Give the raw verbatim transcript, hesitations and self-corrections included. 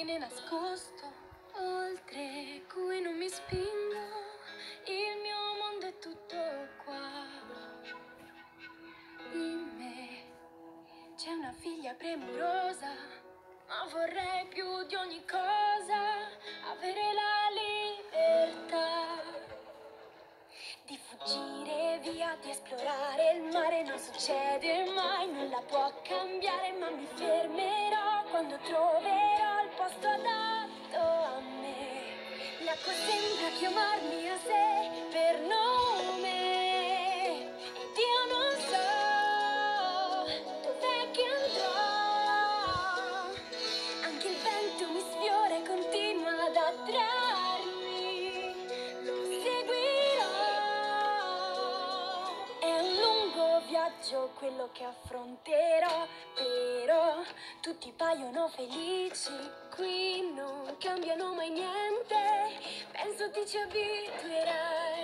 termine nascosto, oltre cui non mi spingo, il mio mondo è tutto qua. In me c'è una figlia premurosa, ma vorrei più di ogni cosa avere la libertà di fuggire via, di esplorare il mare. Non succede mai, nulla può cambiare, ma mi fermerò quando troverò il posto adatto a me. L'acqua sembra chiamarmi a sé per nome ed io non so dov'è che andrò. Anche il vento mi sfiora e continua ad attrarmi, lo seguirò. È un lungo viaggio quello che affronterò, però tutti paiono felici, qui non cambiano mai niente, penso ti ci abituerai.